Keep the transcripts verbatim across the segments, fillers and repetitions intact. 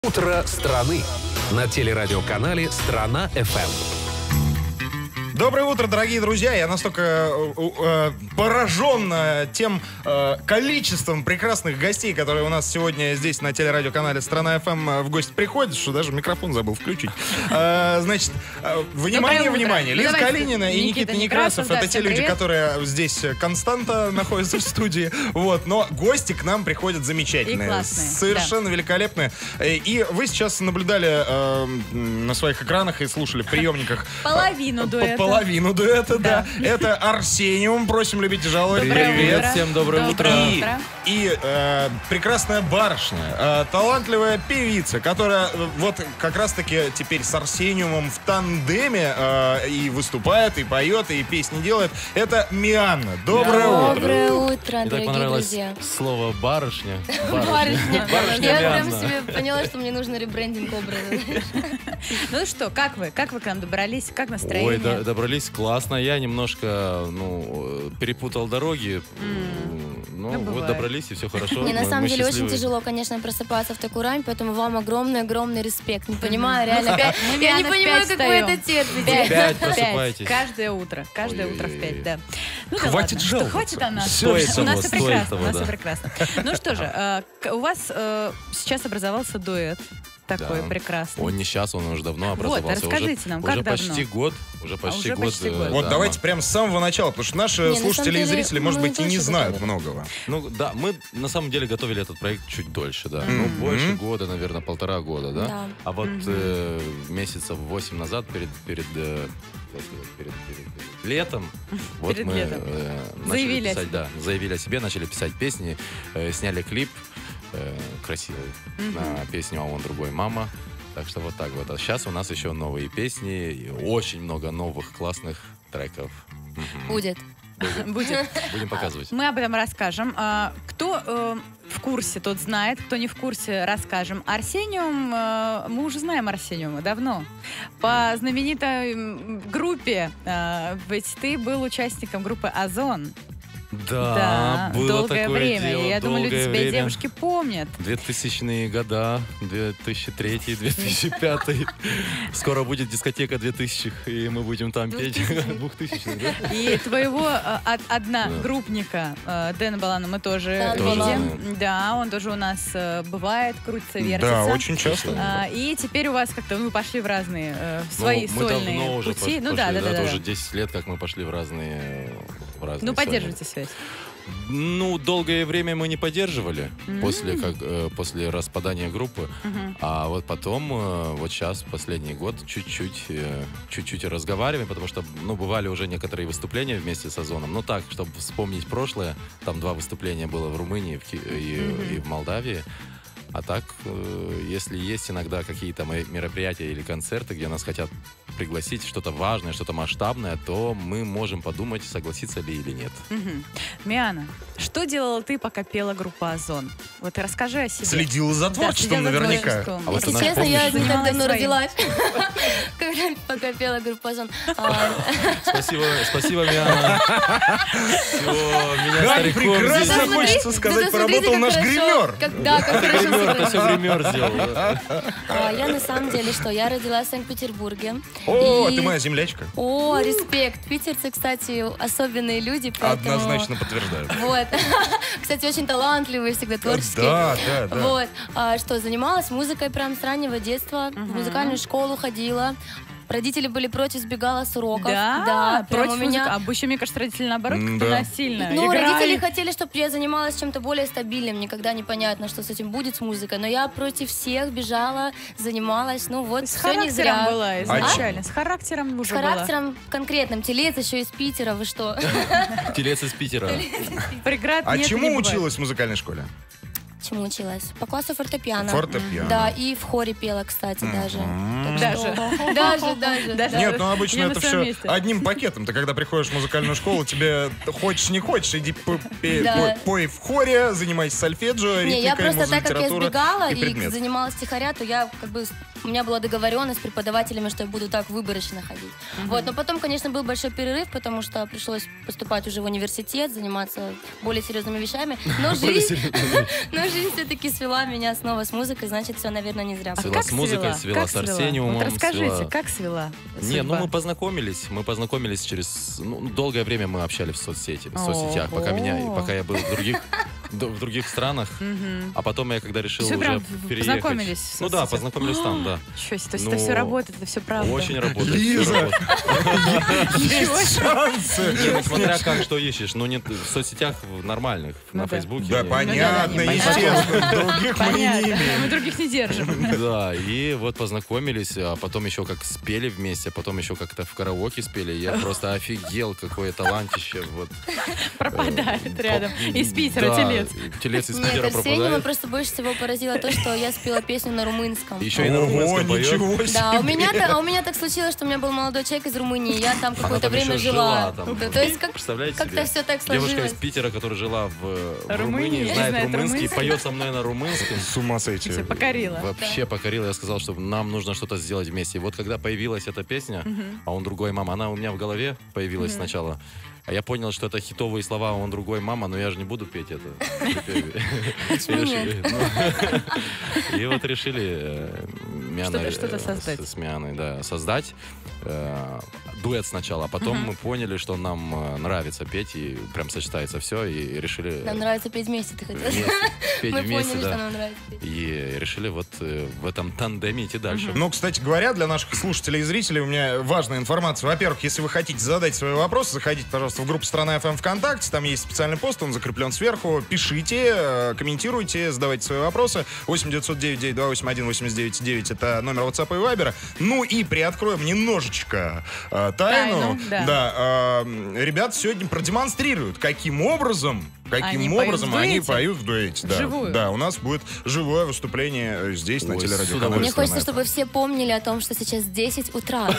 Утро страны на телерадиоканале «Страна-ФМ». Доброе утро, дорогие друзья. Я настолько э, э, поражен э, тем э, количеством прекрасных гостей, которые у нас сегодня здесь на телерадиоканале «Страна-ФМ» в гости приходят, что даже микрофон забыл включить. Э, значит, э, внимание, внимание. Лиза Калинина и Никита Некрасов — это те люди, которые здесь константа находятся в студии. Вот, но гости к нам приходят замечательные. И классные. Совершенно да. великолепные. И вы сейчас наблюдали э, на своих экранах и слушали в приемниках половину дуэта. Половину дуэта, да. да. Это Арсениум. Просим любить и жаловать. Доброе Привет. Утро. Всем доброе, доброе утро. утро. И, и э, прекрасная барышня, э, талантливая певица, которая э, вот как раз-таки теперь с Арсениумом в тандеме э, и выступает, и поет, и песни делает. Это Мианна. Доброе утро. Доброе утро, Мне так дорогие понравилось друзья. слово барышня. Барышня. Барышня Я прям Мианна. себе поняла, что мне нужно ребрендинг образа. Ну что, как вы? Как вы к нам добрались? Как Ой, настроение? до- добрались классно. Я немножко, ну, перепутал дороги. Ну, Ну, вот бывает. добрались, и все хорошо. Мне на Мы- самом мы деле очень счастливы. тяжело, конечно, просыпаться в такую рань, поэтому вам огромный-огромный респект. Не понимаю, реально. как- Мы, Я не Миана, в понимаю, пять как вы встаем. это терпите. Пять Пять. просыпаетесь. Каждое утро. Каждое утро в Ой-ой-ой. пять, да. Ну, да Хватит ладно. Что, жаловаться. хватит о нас. Стоит у того, нас все стоит прекрасно. того, У нас да. все прекрасно. Ну что же, э, к- у вас э, сейчас образовался дуэт. Такой Да. прекрасный. Он не сейчас, он уже давно образовался. расскажите уже, нам, уже как почти давно? год. Уже почти уже год. почти э, год. Вот да, давайте мы- прям с самого начала, потому что наши Не, на самом слушатели и деле, зрители, может мы быть, и не дольше знают готовили. многого. Ну да, мы на самом деле готовили этот проект чуть дольше, да. Мгм. Ну, больше года, наверное, полтора года, да. Да. А вот э, месяцев восемь назад, перед, перед, э, как сказать, перед, перед- перед летом, вот Перед мы летом. э, начали Заявили о писать, себе. да, заявили о себе, начали писать песни, э, сняли клип э, красивый на песню «А он другой мама». Так что вот так вот. А сейчас у нас еще новые песни, и очень много новых классных треков. Мгм. Будет. Будет. Будем показывать. Мы об этом расскажем. А, Кто э, в курсе, тот знает. Кто не в курсе, расскажем. Арсениум, э, мы уже знаем Арсениума давно. По знаменитой м, группе, э, ведь ты был участником группы «Озон». Да, было долгое такое время. дело, И я думаю, люди долгое тебя, время. девушки, помнят. двухтысячные года, две тысячи третий, две тысячи пятый. Скоро будет дискотека двухтысячных, и мы будем там петь. двухтысячных, да? И твоего э, од- Да. одногруппника э, Дэна Балана мы тоже Дан Тоже видим. знаем. Да, он тоже у нас э, бывает, крутится, вертится. Да, очень часто. А, и теперь у вас как-то вы пошли в разные э, в свои Ну, мы сольные давно уже пути. пош- Ну да, пошли, да, да, Это да. уже десять лет, как мы пошли в разные, в разные Ну сольные. поддерживайте связь. Ну, долгое время мы не поддерживали М. после, как, э, после распадания группы. Мгм. А вот потом, э, вот сейчас, последний год, чуть-чуть, э, чуть-чуть разговариваем, потому что, ну, бывали уже некоторые выступления вместе с Озоном. Ну, так, чтобы вспомнить прошлое, там два выступления было в Румынии в Ки- и, Мгм. и в Молдавии. А так, э, если есть иногда какие-то ме- мероприятия или концерты, где нас хотят пригласить, что-то важное, что-то масштабное, то мы можем подумать, согласиться ли или нет. Мгм. Миана, что делала ты, пока пела группа «Озон»? Вот расскажи о себе. Следила за Да, творчеством следила за наверняка. творчеством. А вот Если она, честно, я помнишь, не так занималась давно своим. родилась, когда пока пела группа «Озон». А, Спасибо, спасибо, Миана. Все, меня Как стариком прекрасно здесь. смотри, хочется да сказать, смотрите, поработал как наш хорошо. гример. Как- Да, как хорошо Гример, это сыграли. все гример сделал. да. А, Я на самом деле что? Я родилась в Санкт-Петербурге. О, И- ты моя землячка. О, респект. Питерцы, кстати, особенные люди, поэтому... Однозначно подтверждаю. Вот. Кстати, очень талантливые, всегда творческие. Да, да, да. Вот. А, что, занималась музыкой прям с раннего детства. В музыкальную школу ходила. Родители были против, сбегала с уроков. Да, прям против у меня... музыки. Обычно, мне кажется, родители наоборот М, как-то да. насильно. Ну, Играй. родители хотели, чтобы я занималась чем-то более стабильным. Никогда непонятно, что с этим будет, с музыкой. Но я против всех бежала, занималась. Ну вот, С все не характером зря. была изначально. С характером С уже была. характером конкретным. Телец еще из Питера, вы что? Телец из Питера. Преград А нет и чему не бывает. училась в музыкальной школе? Чему училась? По классу фортепиано. Фортепиано. Да, и в хоре пела, кстати, даже. Так Даже. что- Даже, даже. Даже. да. Нет, ну обычно Не на это своем все месте. одним пакетом. Ты когда приходишь в музыкальную школу, тебе хочешь не хочешь, иди п- пе- Да. пой- пой в хоре, занимайся сольфеджио, Не, я ритмикой, просто так как я музлитература избегала и и, предмет. занималась стихаря, то я как бы у меня была договоренность с преподавателями, что я буду так выборочно ходить. Вот, но потом, конечно, был большой перерыв, потому что пришлось поступать уже в университет, заниматься более серьезными вещами. Но Более жизнь, серьезными. но жизнь все-таки свела меня снова с музыкой, значит, все, наверное, не зря. Свела Как с музыкой, свела Как с Арсениумом. Вот расскажите, свела- как свела Не, ну судьба? мы познакомились, мы познакомились через, ну, долгое время мы общались в соцсети, в соцсетях, пока меня, Ого. пока я был в других, д- в других странах, Мгм. а потом я когда решил Вы уже прям в- переехать. познакомились в Ну да, соцсетях? познакомились там, да. Ничего себе, то есть Ну, это все работает, это все правда. Очень работает. Лиза. всё работает. Есть шансы. Не, ну смотря как, что ищешь. Ну, нет, в соцсетях нормальных, Ну на да. Фейсбуке. Да, не- понятно, Ну да, да, не естественно. Других мы не Понятно, имеем. мы других не держим. Да, и вот познакомились, а потом еще как спели вместе, а потом еще как-то в караоке спели. Я просто офигел, какое талантище. Вот. Пропадает Э, рядом. по- Из Питера, да, телец. Телец из Нет, Питера Арсениума пропадает. просто больше всего поразило то, что я спела песню на румынском. Еще и на Ого, румынском поет. ничего себе. Да, у меня, та- а у меня так случилось, что у меня был молодой человек из Румынии, я там Она какое-то там время еще жила. там. Да, то есть как, Представляете как-то себе? все так Девушка сложилось. из Питера, которая жила в, в Румынии, Румынии, знает знает румынский, румынский. поет со мной на румынском. С ума сойти. Все, покорила. Вообще покорил. Я сказал, что нам нужно что-то сделать вместе. И вот когда появилась эта песня, а он другой мама, она у меня в голове появилась сначала. А я понял, что это хитовые слова, а он другой мама, но я же не буду петь это. Теперь. Почему нет? Решили, ну, И вот решили э, Мианой, Что-то- что-то э, создать. с- С Мианой, да, создать э, дуэт сначала, а потом мы поняли, что нам э, нравится петь, и прям сочетается все, и решили Нам нравится петь вместе, ты хотел вместе, петь Мы вместе, поняли, да. что нам нравится петь. И решили вот э, в этом тандеме идти дальше. Ну, кстати говоря, для наших слушателей и зрителей у меня важная информация. Во-первых, если вы хотите задать свои вопросы, заходите, пожалуйста, в группу «Страна эф эм» ВКонтакте. Там есть специальный пост, он закреплен сверху. Пишите, э, комментируйте, задавайте свои вопросы. восемь девятьсот девять девять два восемь один восемь девять девять это номер WhatsApp и Viber. Ну и приоткроем немножечко э, тайну. Тайну, да. Да, э, ребята сегодня продемонстрируют, каким образом... Каким Они поют образом в они дуэте? поют в дуэте. Да. Вживую? Да, у нас будет живое выступление э, здесь, на Ой, с телерадиоканале удовольствием. Мне «Страна хочется, эф эм». чтобы все помнили о том, что сейчас десять утра.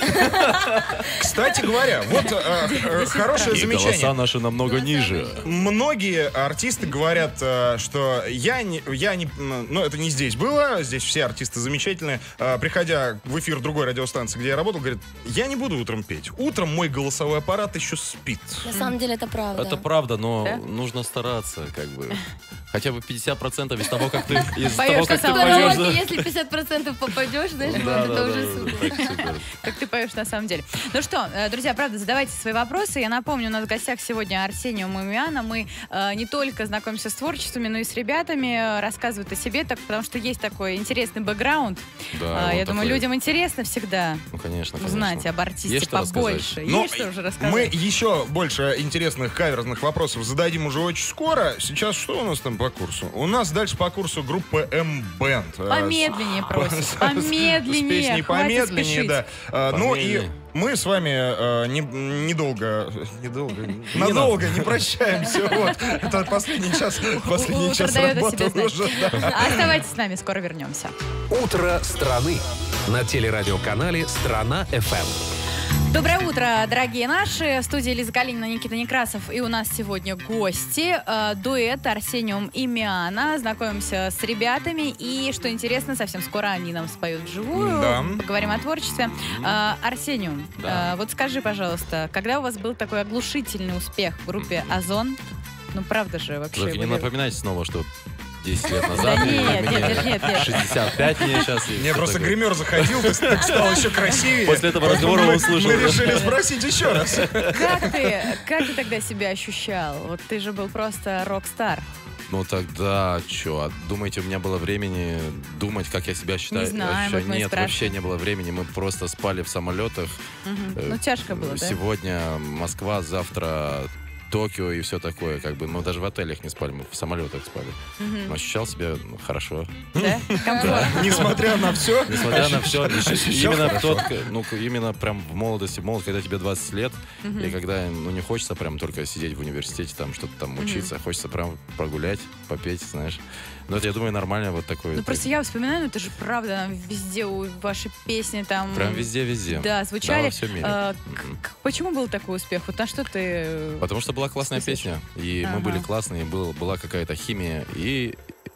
Кстати говоря, вот э, э, хорошее И замечание. голоса наши намного ниже. Многие артисты говорят, э, что я не, я не, м, ну это не здесь было, здесь все артисты замечательные. Э, Приходя в эфир другой радиостанции, где я работал, говорят, я не буду утром петь. Утром мой голосовой аппарат еще спит. На самом деле это правда. Это правда, но Да? нужно стараться, как бы. Хотя бы пятьдесят процентов из того, как ты, из Поешь того, как ты на самом поешь. Караоке, да. если пятьдесят процентов попадешь, знаешь, ну, Да, это да, уже да, супер. так супер. Как ты поешь на самом деле. Ну что, э, друзья, правда, задавайте свои вопросы. Я напомню, у нас в гостях сегодня Арсениум и Миана. Мы э, не только знакомимся с творчествами, но и с ребятами, э, рассказывают о себе, так, потому что есть такой интересный бэкграунд. Да, А, вот я думаю, такой. людям интересно всегда Ну, конечно, конечно. узнать об артисте Есть что побольше. рассказать. Но Есть что уже рассказать. мы еще больше интересных каверзных вопросов зададим уже очень скоро. Сейчас что у нас там по курсу? У нас дальше по курсу группа M-Band. Э, Помедленнее просим. с- Помедленнее. С песней хватит помедленнее, спешить. да. А, Ну и Помедленнее. мы с вами э, не- недолго, недолго, надолго не прощаемся. Вот. Это последний час, последний Утро час дает о работы себе знать. уже. да. Оставайтесь с нами, скоро вернемся. «Утро страны» на телерадиоканале «Страна эф эм». Доброе утро, дорогие наши. В студии Лиза Калинина, Никита Некрасов. И у нас сегодня гости. Э, дуэт Арсениум и Миана. Знакомимся с ребятами. И, что интересно, совсем скоро они нам споют вживую. Да. Поговорим о творчестве. Э, Арсениум, Да. э, вот скажи, пожалуйста, когда у вас был такой оглушительный успех в группе «Озон»? Ну, правда же, вообще. Только не были- напоминайте снова, что десять лет Да назад. и нет, мне нет, нет, нет. шестьдесят пять мне сейчас. и Мне всё просто такое. гример заходил, ты так стал еще красивее. После этого Поэтому разговора мы- услышал. Мы решили спросить еще раз. Как ты, как ты тогда себя ощущал? Вот ты же был просто рок-стар. Ну тогда, что, думаете, у меня было времени думать, как я себя считаю? Не знаю, Вообще вот мы и нет, спрашиваем. вообще не было времени. Мы просто спали в самолетах. Мгм. Э, Ну, тяжко было, да? Сегодня Москва, завтра Токио и все такое. Как бы, мы даже в отелях не спали, мы в самолетах спали. Мгм. Но ощущал себя ну, хорошо. Да? Комфортно. Несмотря на все. Несмотря на все, ощущал именно в хорошо. тот, ну, именно прям в молодости, в молод, когда тебе двадцать лет, Мгм. и когда, ну, не хочется прям только сидеть в университете, там, что-то там учиться, хочется прям прогулять, попеть, знаешь. Но это, я думаю, нормально вот такое. Ну, просто я вспоминаю, ну, это же правда, везде у ваши песни там... Прям везде-везде. Да, звучали. Да, во всем мире. А, Мгм. к- Почему был такой успех? Вот на что ты... Потому что была классная Спасибо. песня, и Ага. мы были классные, был, была какая-то химия, и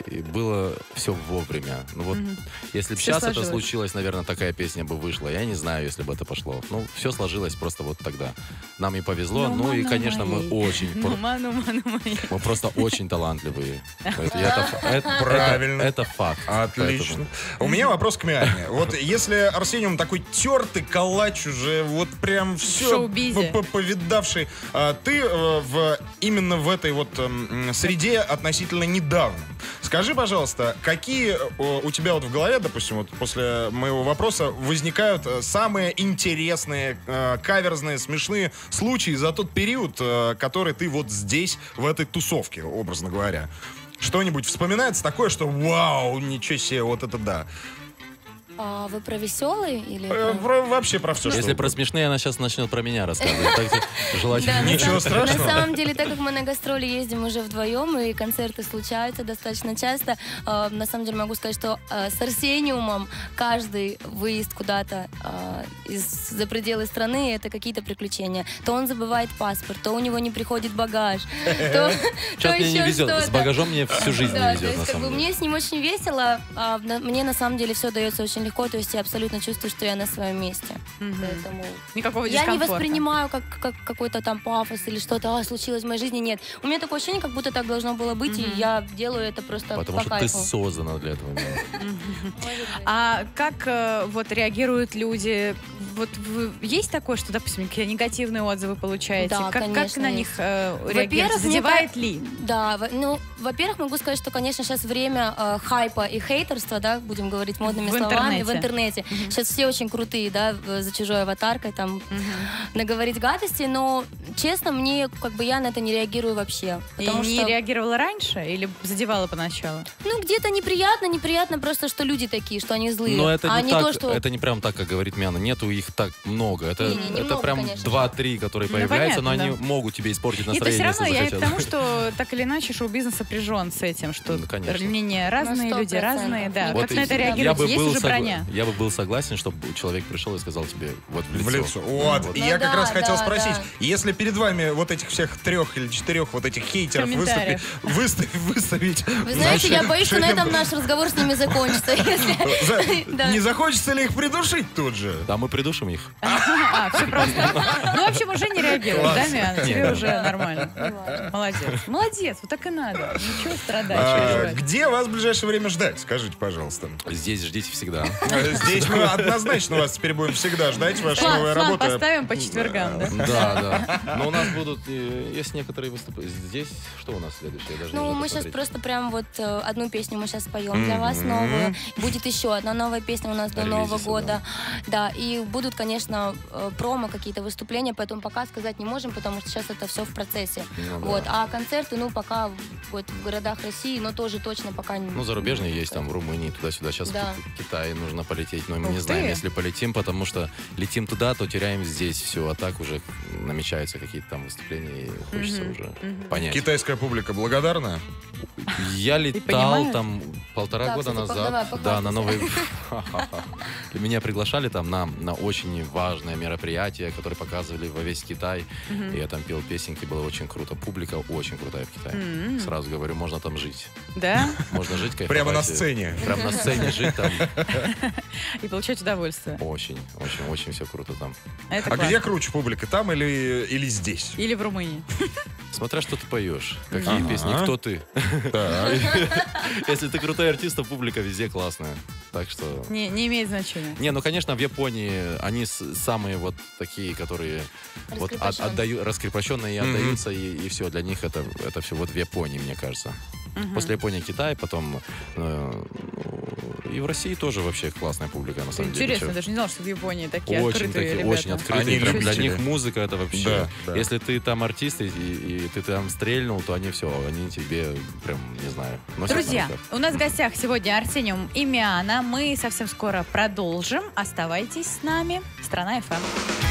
и было все вовремя. Ну вот, Мгм. если бы Всё сейчас это сложилось. случилось, наверное, такая песня бы вышла. Я не знаю, если бы это пошло. Ну, все сложилось просто вот тогда. Нам и повезло, ну, и, конечно, мы очень... Ну, пор- ману, ману, моей. Мы просто очень талантливые. Это, это, это- Правильно. Это, это факт. Отлично. Поэтому- У меня вопрос к Миане. Вот если Арсениум такой тертый калач уже, вот прям все шоу-бизе. повидавший, а ты э, в, именно в этой вот эм, среде относительно недавно. Скажи, пожалуйста, какие э, у тебя вот в голове, допустим, вот после моего вопроса возникают э, самые интересные, э, каверзные, смешные случаи за тот период, э, который ты вот здесь, в этой тусовке, образно говоря? Что-нибудь вспоминается такое, что вау, ничего себе, вот это да. А вы про веселые или... Э, про- про- вообще про все, Если что про смешные, она сейчас начнет про меня рассказывать. Так что желательно... Да, на Ничего самом- страшного. На самом деле, так как мы на гастроли ездим уже вдвоем, и концерты случаются достаточно часто, э, на самом деле могу сказать, что э, с Арсениумом каждый выезд куда-то э, из, за пределы страны — это какие-то приключения. То он забывает паспорт, то у него не приходит багаж, то, то Что-то мне не еще везет. С что-то. багажом мне всю жизнь Да, не то везет, есть на как бы самом деле. мне с ним очень весело, а на- мне на самом деле все дается очень легко, то есть я абсолютно чувствую, что я на своем месте. Мгм. Поэтому Никакого я не дискомфорта. воспринимаю как, как какой-то там пафос или что-то а, случилось в моей жизни. Нет. У меня такое ощущение, как будто так должно было быть, и я делаю это просто Потому по что ты кайфу. создана для этого. Мила. А как э, вот реагируют люди? Вот вы- есть такое, что, допустим, какие негативные отзывы получаете? Да, как, как конечно, на есть. них э, Во-первых, реагируете? мне Задевает ка- ли? Да, во- ну, во-первых, могу сказать, что, конечно, сейчас время э, хайпа и хейтерства, да, будем говорить модными В словами, в интернете. интернете. Сейчас все очень крутые, да, в- за чужой аватаркой, там, наговорить гадости, но, честно, мне, как бы, я на это не реагирую вообще. И Потому не что, реагировала раньше или задевала поначалу? ну, где-то неприятно, неприятно просто, что люди такие, что они злые. Но это а не, не так, то, что... это не прям так, как говорит Мяна. Нету их так много. Это, Не-не, это немного, прям конечно. два-три, которые Ну, появляются, но понятно, они могут тебе испортить Нет, то все настроение, равно если я и к захотят. тому, что так или иначе шоу-бизнес сопряжен с этим, что Ну, конечно. мнения разные, сто люди процентов. разные, да. Вот Как и на это я реагируете? бы Есть был уже согла- броня? Я бы был согласен, чтобы человек пришел и сказал тебе вот в лицо. В лицо. Вот. Вот. И Ну я как да, раз хотел да, спросить, да. если перед вами вот этих всех трех или четырех вот этих хейтеров выставить, Комментариев. выставить, выставить... Вы знаете, я боюсь, что на этом наш разговор с ними закончится. если- Да. Не захочется ли их придушить тут же? Да, мы придушим их. А, все просто. Ну, в общем, уже не реагируешь, да, Миана? Тебе Нет. уже нормально. Молодец. Молодец, вот так и надо. Ничего страдать, А, переживать. Где вас в ближайшее время ждать? Скажите, пожалуйста. Здесь ждите всегда. Здесь мы однозначно вас теперь будем всегда ждать. Ваша План, новая план работа. поставим по четвергам, да? Да, да. Но у нас будут, э, есть некоторые выступления. Здесь что у нас следующее? Я даже не Ну, могу мы сейчас посмотреть. просто прям вот э, одну песню мы сейчас споем для вас новую. Будет еще одна новая песня у нас до Релизится, Нового года. Да, и будут, конечно, э, промо, какие-то выступления, поэтому пока сказать не можем, потому что сейчас это все в процессе. Ну да. Вот, а концерты, ну, пока вот в городах России, но тоже точно пока не... Ну, зарубежные есть там в Румынии, туда-сюда. Сейчас Да. в Китай нужно полететь, но мы Ух не ты. знаем, если полетим, потому что летим туда, то теряем здесь все, а так уже намечаются какие-то там выступления, и хочется уже понять. Китайская публика благодарна? Я летал понимают? там полтора Да, года кстати, назад. давай, да, на похвастайся. новый... Меня приглашали там на, на очень важное мероприятие, которое показывали во весь Китай. И я там пел песенки, было очень круто. Публика очень крутая в Китае. М. Сразу говорю, можно там жить. Да? Можно жить, кайфовать. Прямо на сцене. Прямо на сцене жить там. И получать удовольствие. Очень, очень, очень все круто там. Это А классно. где круче публика, там или, или здесь? Или в Румынии. Смотря что ты поешь, какие Ага. песни, кто ты. Так. Если ты крутой артист, то публика везде классная. Так что... Не, не имеет значения. Не, ну, конечно, в Японии они с- самые вот такие, которые вот от- Раскрепощенные. отдаю, раскрепощенные и Мгм. отдаются, и, все, для них это, это все вот в Японии, мне кажется. После Японии Китай, потом э, ну, и в России тоже вообще классная публика, на самом деле. Интересно, Чё. даже не знал, что в Японии такие Очень, открытые такие, ребята. очень открытые. Они Прям для любители. них музыка это вообще. Да, да. Если ты там артист и, и ты там стрельнул, то они все, они тебе прям, не знаю, носят на Друзья, руках. у нас в гостях сегодня Арсениум и Миана. Мы совсем скоро продолжим. Оставайтесь с нами. Страна эф эм.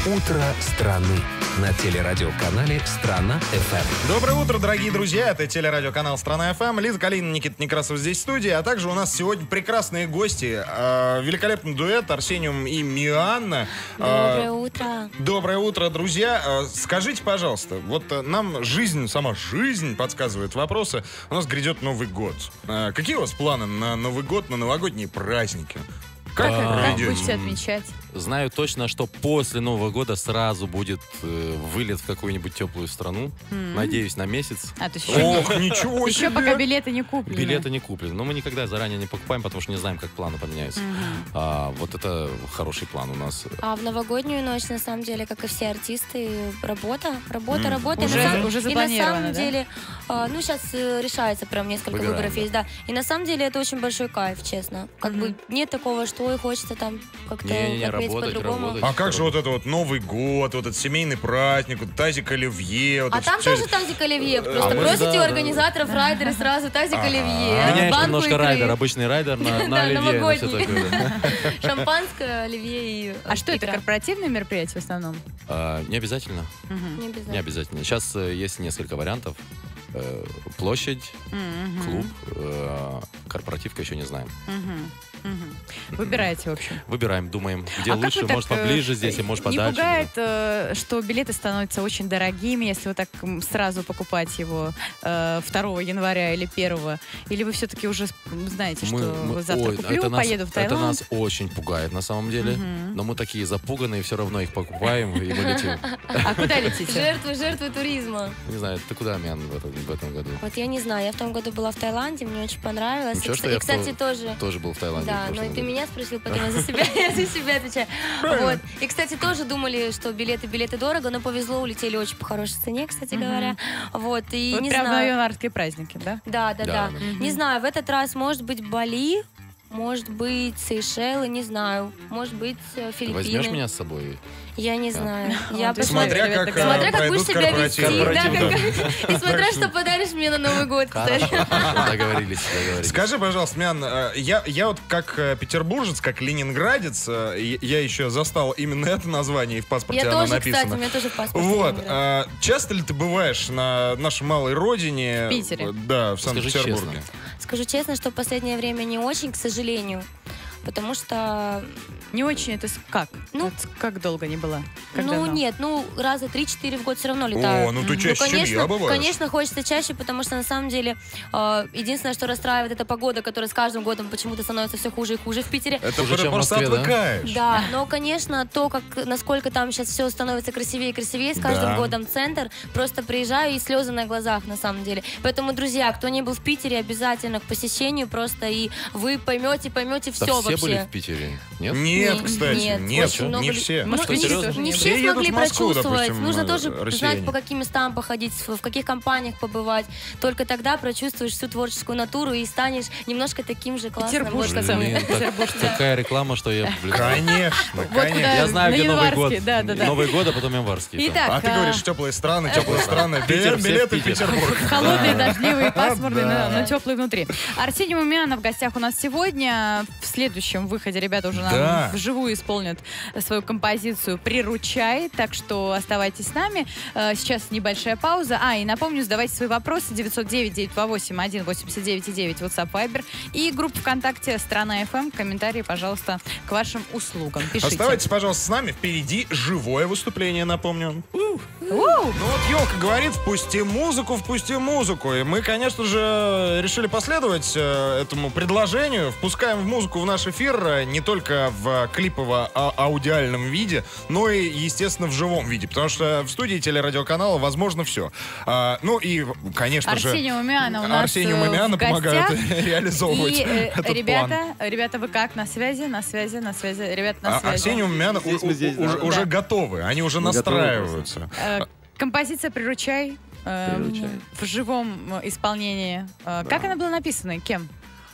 Утро страны на телерадиоканале «Страна-ФМ». Доброе утро, дорогие друзья. Это телерадиоканал «Страна-ФМ». Лиза Калинина, Никита Некрасов здесь в студии. А также у нас сегодня прекрасные гости. Э, великолепный дуэт Арсениум и Мианна. Э, Доброе утро. Доброе утро, друзья. Э, скажите, пожалуйста, вот э, нам жизнь, сама жизнь подсказывает вопросы. У нас грядет Новый год. Э, какие у вас планы на Новый год, на новогодние праздники? Как Как, их как проведете? будете отмечать? Знаю точно, что после Нового года сразу будет э, вылет в какую-нибудь теплую страну. Надеюсь, на месяц. А, то есть еще, Ох, ничего еще себе! пока билеты не куплены. Билеты не куплены. Но мы никогда заранее не покупаем, потому что не знаем, как планы поменяются. А, вот это хороший план у нас. А в новогоднюю ночь, на самом деле, как и все артисты, работа, работа, работа. Уже- и на, сам- уже и на запланировано, самом да? деле, а, ну, сейчас э, решается прям несколько Выбираем, выборов да. есть, да. И на самом деле это очень большой кайф, честно. Как бы нет такого, что ой, хочется там как-то Не-не-не, отметить работать, по-другому. работать. А как же вот это вот Новый год, вот этот семейный праздник, вот тазик оливье. Вот А это там всё- тоже тазик оливье. Просто А мы- просите да, у да. организаторов райдеры сразу тазик оливье. Меняешь банку немножко икры, райдер, обычный райдер на, на Да, оливье. на всё новогодний. такое, да. Шампанское, оливье и А что это, икра. корпоративное мероприятие в основном? А, не обязательно. Мгм. Не обязательно. Не обязательно. Сейчас э, есть несколько вариантов. Э, площадь, Мгм. клуб, э, корпоративка, еще не знаем. Мгм. Мгм. Выбираете, в общем. Выбираем, думаем, где А как лучше, вы так, может э, поближе здесь, и может Не подальше. пугает, э, что билеты становятся очень дорогими, если вы так м, сразу покупать его э, второго января или первого? Или вы все-таки уже м, знаете, что Мы- мы- завтра ой, куплю, это нас- поеду в Это Таиланд? нас очень пугает на самом деле. Мгм. Но мы такие запуганные, все равно их покупаем, и мы летим. А куда летите? Жертвы, жертвы туризма. Не знаю, ты куда, Мян, в этом, в этом году? Вот я не знаю, я в том году была в Таиланде, мне очень понравилось. Ничего, и, что кс- я и, кстати, в тоже. Тоже был в Таиланде. в Да, но прошлом и ты году. меня спросил, поэтому я за себя, я за себя отвечаю. Вот. И, кстати, тоже думали, что билеты, билеты дорого, но повезло, улетели очень по хорошей цене, кстати говоря. Вот, и Вот не прям на знаю. январские праздники, да? Да, да, Да, да. да. Не знаю, в этот раз может быть Бали, может быть Сейшелы, не знаю. Может быть э, Ты Филиппины. возьмешь меня с собой? Я не Да. знаю. Я Вот, посмотрю. Смотря Ребята, как, э, Смотря как пройдут будешь себя вести, корпоративы. да, как- и смотря, что подаришь мне на Новый год, кстати. Хорошо, договорились, договорились. Скажи, пожалуйста, Мян, э, я, я вот как э, петербуржец, как ленинградец, э, и- я еще застал именно это название, и в паспорте Я оно тоже, написано. кстати, у меня тоже в паспорте. Вот, Ленинград. а, часто ли ты бываешь на нашей малой родине? В Питере. э, Да, в Скажи Санкт-Петербурге. честно. Скажу честно, что в последнее время не очень, к сожалению. Потому что, Не очень это с- как? Ну, Вот как долго не была? Как ну давно? нет, ну раза три-четыре в год все равно летаю. О, ну ты чаще, чем конечно, я бываю. конечно, хочется чаще, потому что на самом деле э, единственное, что расстраивает, это погода, которая с каждым годом почему-то становится все хуже и хуже в Питере. Это Хуже, чем в просто Москве, да? отвыкаешь. Да, но, конечно, то, как, насколько там сейчас все становится красивее и красивее, с каждым Да. годом центр, просто приезжаю и слезы на глазах, на самом деле. Поэтому, друзья, кто не был в Питере, обязательно к посещению просто, и вы поймете, поймете Да все все вообще. были в Питере? Нет? Нет, Не- кстати, нет, нет, очень много не ли- все. Ну, Ну, что, не, серьезно, не не все Все едут смогли в Москву, прочувствовать. допустим, Нужно э, тоже россияне. знать, по каким местам походить, в в каких компаниях побывать. Только тогда прочувствуешь всю творческую натуру и станешь немножко таким же классным. Петербуржцем. Вот. Блин, так- такая реклама, что я... блин, Конечно, Вот конечно. куда- Я знаю, на где Новый год. январский, да, да, да. Новый год, а потом январский. там. Итак, А ты а, говоришь, теплые страны, теплые страны. Питер, Билет- все в Билеты в Питер. Петербург. холодные, дождливые, пасмурные, Да. но, но теплые внутри. Арсений Мумянов в гостях у нас сегодня. В следующем выходе ребята уже нам Да. вживую исполнят свою композицию «Приручай», так что оставайтесь с нами. Э, Сейчас небольшая пауза. А, и напомню, задавайте свои вопросы. девятьсот девять девятьсот двадцать восемь один восемьдесят девять девять WhatsApp, Viber и группа ВКонтакте «Страна эф эм». Комментарии, пожалуйста, к вашим услугам. Пишите. Оставайтесь, пожалуйста, с нами. Впереди живое выступление, напомню. Уу! Ну вот елка говорит, впусти музыку, впусти музыку. И мы, конечно же, решили последовать э, этому предложению. Впускаем в музыку в наш эфир э, не только в клипово-аудиальном виде, но и, естественно, в живом виде. Потому что в студии телерадиоканала возможно все. А, ну и, конечно же, Арсений Мумянов у нас Арсению э, Мумяна в помогают гостях. реализовывать И, э, этот ребята, план. ребята, вы как? На связи? На связи? На связи? Ребята, на А, связи. Арсений Мумяна Здесь у- мы здесь, у- уже, да. уже Да. готовы. Они уже Мы готовы настраиваются. Э, Композиция «Приручай» э, «Приручай». в живом э, исполнении. Э, Как Да. она была написана? Кем?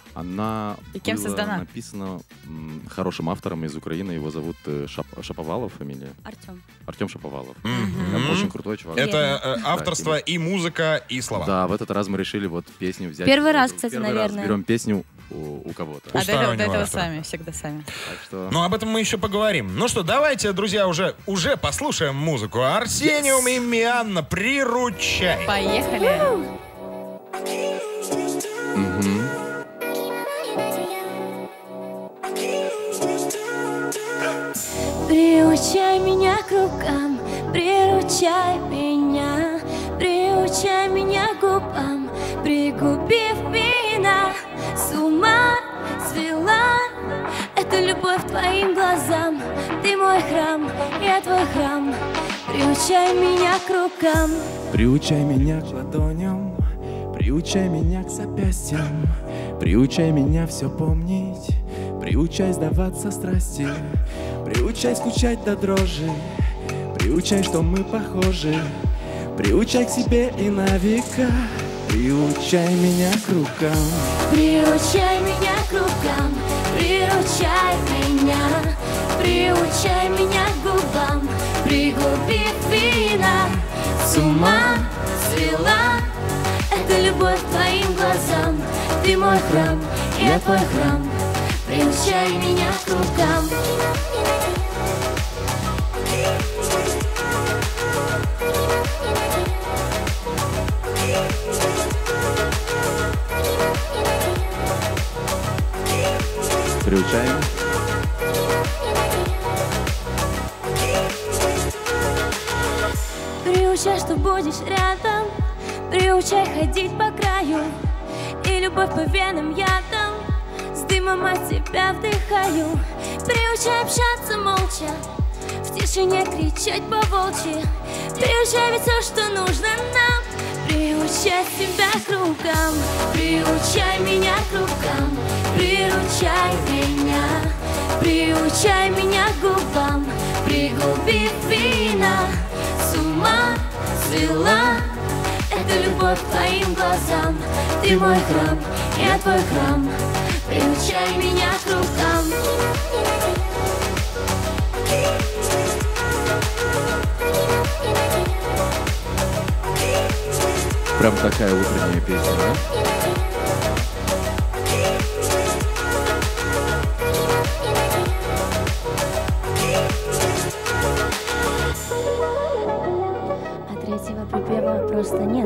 Она И кем была создана? написана м, хорошим автором из Украины. Его зовут э, Шап- Шаповалов, фамилия. Артем. Артем Шаповалов. Мгм. Прям очень крутой чувак. Это э, авторство и музыка, и слова. Да, в этот раз мы решили вот песню взять. Первый раз, Э, кстати, первый наверное. Раз берем песню у, у кого-то. У А до этого, до стороннего этого автора. сами, всегда сами. Так что... Ну, об этом мы еще поговорим. Ну что, давайте, друзья, уже, уже послушаем музыку. Арсениум и Мианна, «Приручай». Поехали. Мгм. Приучай меня к рукам, приручай меня, приучай меня к губам, пригубив вина, с ума свела. Это любовь к твоим глазам, ты мой храм, я твой храм. Приучай меня к рукам. Приучай меня к ладоням, приучай меня к запястьям, приучай меня все помнить, приучай сдаваться страсти, приучай скучать до дрожи, приучай, что мы похожи, приучай к себе и на века, приучай меня к рукам. Приучай меня к рукам, приручай меня, приучай меня к губам, пригубив вина, с ума свела. Это любовь к твоим глазам, ты мой храм, я твой храм. Приучай меня к рукам. Приучаем. Приучай, что будешь рядом, приучай ходить по краю, и любовь по венам ядом, с дымом от тебя вдыхаю. Приучай общаться молча, в тишине кричать по-волчьи, приучай ведь все, что нужно нам. Приучай себя к рукам, приучай меня к рукам, приручай меня, приучай меня к губам, пригубив вина, с ума свела. Это любовь к твоим глазам, ты мой храм, я твой храм. Приучай меня к рукам. Прям такая утренняя песня, да? А третьего припева просто нет.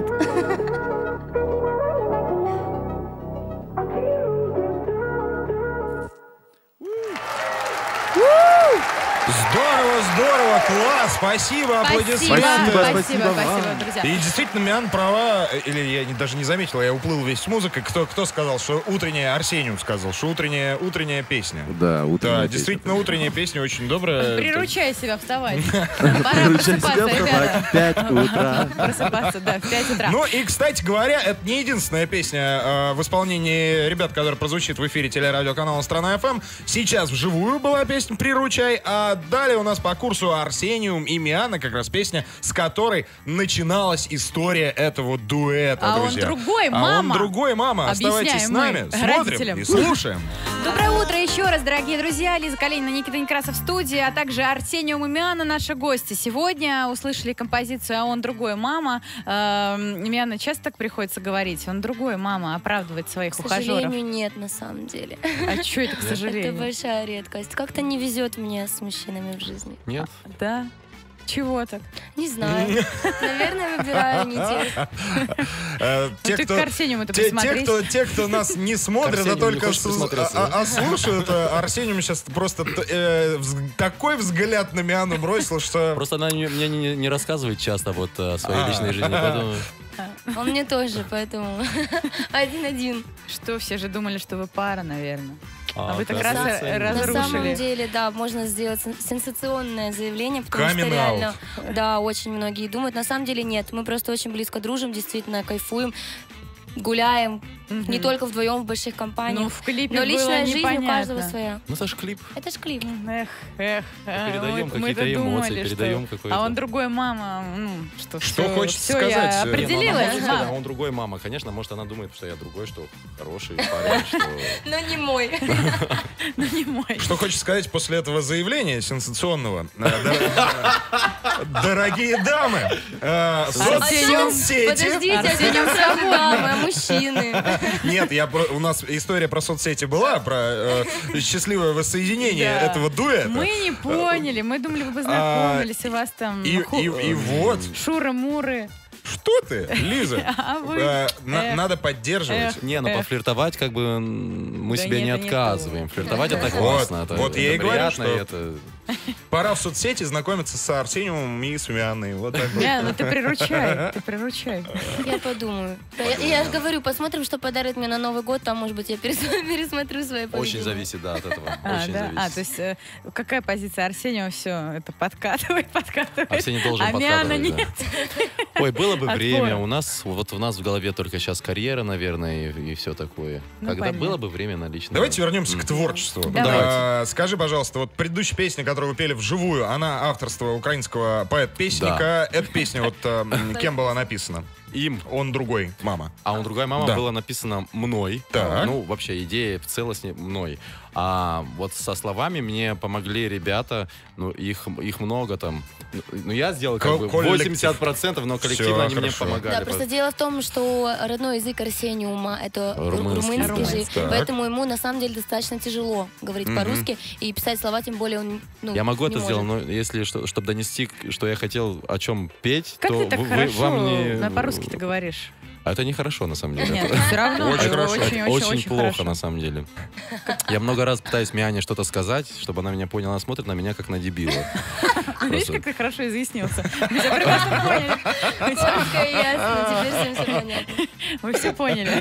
Здорово, здорово, класс, спасибо, аплодисменты. Спасибо, Спасибо, спасибо, спасибо спасибо, вам. друзья. И действительно, Миан права, или я не- даже не заметил, я уплыл весь с музыкой. Кто, кто сказал, что утренняя, Арсениум сказал, что утренняя, утренняя песня. Да, утренняя Да, песня. действительно, утренняя песня очень добрая. Приручай себя вставать. Пора Приручай просыпаться, себя ребята. в пять утра. Просыпаться, да, в пять утра. Ну и, кстати говоря, это не единственная песня э, в исполнении ребят, которая прозвучит в эфире телерадиоканала «Страна эф эм». Сейчас вживую была песня «Приручай», а далее у нас по курсу Арсениум и Мианна, как раз песня, с которой начиналась история этого дуэта, А он друзья. другой, А мама. он другой, мама. Оставайтесь Объясняем с нами, мы смотрим родителям. и слушаем. Доброе утро еще раз, дорогие друзья. Лиза Калинина, Никита Некрасов в студии, а также Арсениум и Мианна, наши гости. Сегодня услышали композицию «А он другой, мама». Эм, Мианна, часто так приходится говорить? Он другой, мама, оправдывать своих К ухажеров. сожалению, нет, на самом деле. А что это, к Это сожалению? большая редкость. Как-то не везет мне с мужчинами в жизни. Нет? Да? Чего так? Не знаю. Наверное, выбираю не тех. Э, Ну те, ты кто- к Арсениуму-то те, те, посмотри. кто, те, кто нас не смотрят, а Арсениуму не только хочешь с- присмотреться, а- да? а- а слушают, а Арсениум сейчас просто э, вз- такой взгляд на Миану бросил, что... Просто она не- мне не, не рассказывает часто вот о своей А. личной жизни, поэтому... Он мне тоже, поэтому один-один. Что, все же думали, что вы пара, наверное. А вы так оказывается, раз- нет. раз- На Разрушили. самом деле, да, можно сделать сен- сенсационное заявление, потому что Coming реально, да, очень многие думают. На самом деле нет, мы просто очень близко дружим, действительно кайфуем, гуляем, Мгм. не только вдвоем в больших компаниях. Ну, в клипе Но было личная жизнь у непонятно. каждого своя. Ну, это ж клип. Это ж клип. Эх, эх. а, передаем мы- какие-то мы-то эмоции, думали, передаем что- какое-то- А он другой, мама. Ну, что, Что всё- хочется всё, сказать, я э, Не, ну, она определилась. может сказать, мам. а он другой мама. Конечно, может, она думает, что я другой, что хороший парень, что... Но не мой. Ну, не мой. Что хочешь сказать после этого заявления сенсационного? Э, дор- Дорогие дамы, э, Арсениум, соцсети... Подождите, а Арсениум где там свободный. дамы, а мужчины? Нет, я про- у нас история про соцсети была, про э, счастливое воссоединение Да. этого дуэта. Мы не поняли, мы думали, вы познакомились, и вас там И, ху- и- и вот, шуры-муры. что ты, Лиза? А вы? Э, на- Эх. Надо поддерживать. Эх. Не, ну Эх. пофлиртовать как бы м, мы Да себе нет, не это не отказываем. то. Флиртовать это Вот, классно. это- вот это я и говорю, приятно, что- и это... Пора в соцсети знакомиться с Арсением и с Мианной. Вот так вот. Не, ну ты приручай, ты приручай. Я подумаю. Да, я, я же говорю, посмотрим, что подарит мне на Новый год, там, может быть, я перес- пересмотрю свои поведение. Очень зависит, да, от этого. А, Очень да? зависит. А, то есть э, какая позиция Арсения? Все, это подкатывает, подкатывает. Арсений должен А Миана подкатывать, да. нет. Ой, было бы Отпор. время. У нас, вот у нас в голове только сейчас карьера, наверное, и, и все такое. Ну, Когда понятно. было бы время на личное. Давайте вернемся к творчеству. Давайте. А, скажи, пожалуйста, вот предыдущая песня, которую вы пели вживую, она авторство украинского поэт-песенника. Эта песня вот э, м, кем была написана? Им. Он другой, мама. А у другая мама Да. была написана мной. Так. Ну, вообще, идея в целости мной. А вот со словами мне помогли ребята, ну, их, их много там. Ну, Ну, я сделал как Ко- бы коллектив. восемьдесят процентов, но коллективно Всё они мне хорошо. помогали. Да, просто дело в том, что родной язык Арсениума это Румынский, румынский, да. же, Так. поэтому ему на самом деле достаточно тяжело говорить Мгм. по-русски и писать слова, тем более он ну, Я могу не это сделать, может. но если, что, чтобы донести, что я хотел о чем петь, Как то ты так вы- вы- хорошо вам не... на по-русски ты говоришь? А это нехорошо, на самом деле. Нет, Это все равно. Очень это хорошо. Очень, очень, очень, очень плохо, хорошо. на самом деле. Я много раз пытаюсь Миане что-то сказать, чтобы она меня поняла. Она смотрит на меня, как на дебила. Видишь, Просто- как ты хорошо изъяснился? Мы тебя прекрасно поняли. Окей, ясно, теперь всем все понятно. Мы все поняли.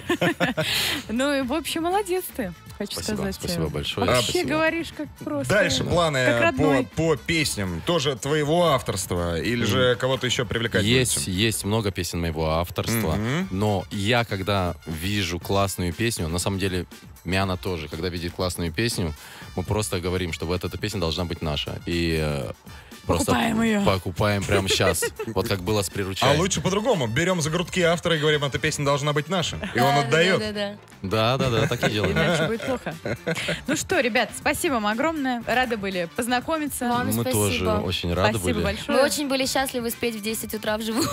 Ну и, в общем, молодец ты, хочу Спасибо, сказать. спасибо большое. Вообще спасибо. говоришь как просто. Дальше планы Как по, родной. по песням. Тоже твоего авторства? Или же кого-то еще привлекать Есть, будете? есть много песен моего авторства, Мгм. но я, когда вижу классную песню, на самом деле Миана тоже, когда видит классную песню, мы просто говорим, что вот эта песня должна быть наша. И э, просто Покупаем ее. покупаем прямо сейчас. Вот как было с А «Приручай». лучше по-другому. Берем за грудки автора и говорим, эта песня должна быть наша. И он Да, отдает. Да, да, да. Да, да, да, так и делаем. Иначе будет плохо. Ну что, ребят, спасибо вам огромное. Рады были познакомиться. Вам Мы спасибо. тоже очень рады Спасибо были. большое. Мы очень были счастливы спеть в десять утра вживую.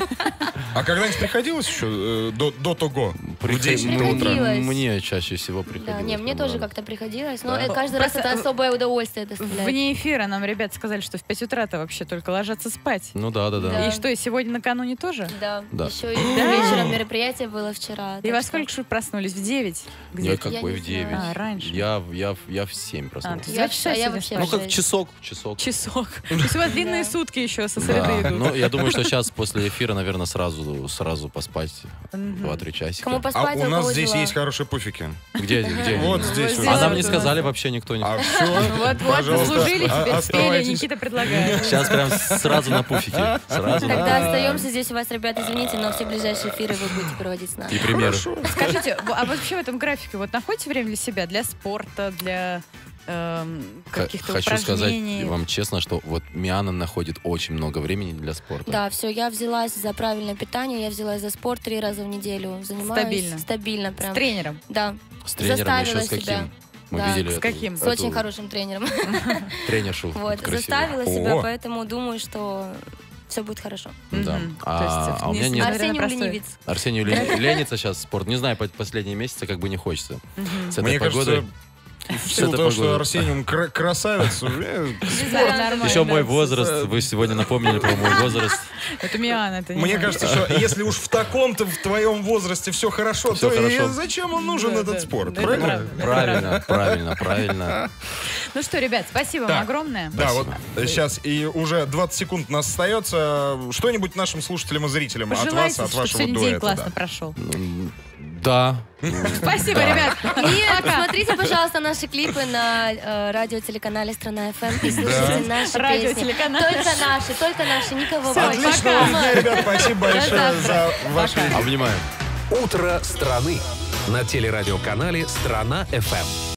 А когда-нибудь приходилось еще э, до, до того? В Приход- десять ну, утра? Приходилось. Мне чаще всего приходилось. Да, не, мне прям, тоже да. как-то приходилось, но Да. э, каждый раз Просто, это э, особое удовольствие доставляет. Вне эфира нам ребята сказали, что в пять утра-то вообще только ложатся спать. Ну да, да, да. Да. И что, и сегодня накануне тоже? Да, Да. еще и вечером мероприятие было вчера. И так во что- сколько же вы проснулись? В девять? Я Где-то? какой Я не в девять. знаю. А, раньше. Я, в- я, в- я в семь А, проснулся. то есть Я два часа в- а я сегодня вообще спали. Ну, как часок, часок. Часок. То есть у вас длинные Да. сутки еще со Да. среды идут. Ну, я думаю, что сейчас после эфира, наверное, сразу, сразу поспать Мгм. два-три часика. Кому А поспать, у у нас кого здесь дела. есть хорошие пуфики. Где, где? Вот они? здесь. Вот вот. А нам не здесь. сказали вообще никто. Не... А все, Вот-вот, пожалуйста, заслужили, а- теперь спели, оставайтесь. Никита предлагает. Сейчас прям сразу на пуфике. Сразу на- Тогда остаемся здесь у вас, ребята, извините, но все ближайшие эфиры вы будете проводить с нами. И примеры. Скажите, а вообще в этом графике вот находите время для себя, для спорта, для эм, Х- каких-то Хочу сказать упражнений? вам честно, что вот Миана находит очень много времени для спорта. Да, все, я взялась за правильное питание, я взялась за спорт три раза в неделю. Занимаюсь Стабильно? Стабильно С прям. тренером? Да, С тренером еще заставила с каким? себя. Мы Да. видели С эту- каким? с эту очень хорошим тренером. тренершу. Вот, красивую. заставила себя, О. поэтому думаю, что все будет хорошо. Да. Мгм. А, То есть, а у меня не- нет. Наверное, Арсений простой. ленивец. Арсению лени- ленится сейчас спорт. Не знаю, по- последние месяцы как бы не хочется. Мгм. С этой Мне погодой. кажется, в силу этой того, что погодой. Арсениум кра- красавец, э, Да, нормально, Еще мой да. возраст. Вы сегодня напомнили про мой возраст. Это Миана, это не мне мы. кажется, что если уж в таком-то, в твоем возрасте все хорошо, Всё то и хорошо. зачем он нужен Да, этот да. спорт, Да, это правильно? правда. Правильно, правильно, правильно. Ну что, ребят, спасибо Так. вам огромное. Да, вот Спасибо. сейчас и уже двадцать секунд у нас остается. Что-нибудь нашим слушателям и зрителям от Пожелайте, вас, от чтобы вашего сегодня день дуэта. классно да. прошел. Да. Спасибо, ребят. Нет, Пока. смотрите, пожалуйста, наши клипы на э, радиотелеканале «Страна эф эм» и слушайте наши песни. Радиотелеканал. Только наши, только наши, никого Всё, больше. Отличного дня, ребят, спасибо большое До за ваше Обнимаю. «Утро страны» на телерадиоканале «Страна эф эм».